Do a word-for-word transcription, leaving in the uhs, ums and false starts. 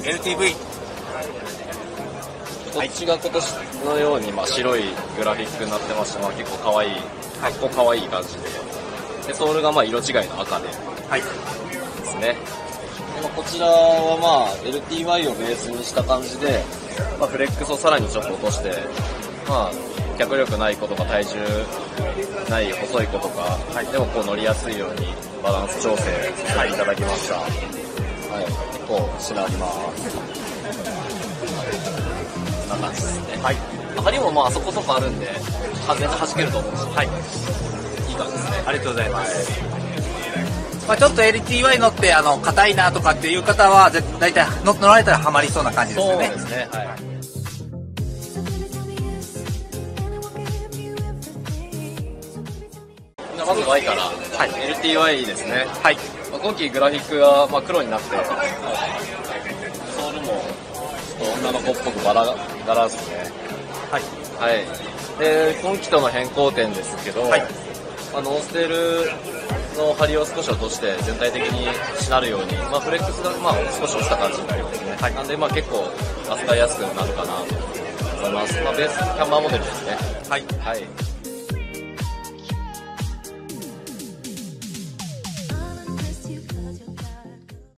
エルティーブイ。 こっちが今年のように、まあ、白いグラフィックになってまして、まあ、結構可愛い、かっこ可愛い感じで、でソールがまあ色違いの赤で、 はい。 ですね。でまあ、こちらはまあ エルティーワイ をベースにした感じで、まあ、フレックスをさらにちょっと落として、まあ、脚力ない子とか体重ない細い子とか、はい、でもこう乗りやすいようにバランス調整させていただきました。はい、結構しなります。こんな感じですね。はい。針もまあそこそこあるんで、完全に弾けると思うんですけど、はい。いい感じですね。 ありがとうございます。はい、まあちょっと エルティーワイ 乗って、あの、硬いなとかっていう方は、だいたい乗られたらハマりそうな感じですよね。 そうですね。はい。まず Y から、はい、エルティーワイ ですね。はい。まあ、今期グラフィックが、まあ、黒になって、はい、ソールも女の子っぽくバラ柄ですね。はい。はい。で、今期との変更点ですけど、はい、まあ、ノーステールの張りを少し落として全体的にしなるように、まあ、フレックスがまあ少し落ちた感じになりますね。はい。なんで、まあ結構扱いやすくなるかなと思います。まあ、ベースキャンバーモデルですね。はい。はい。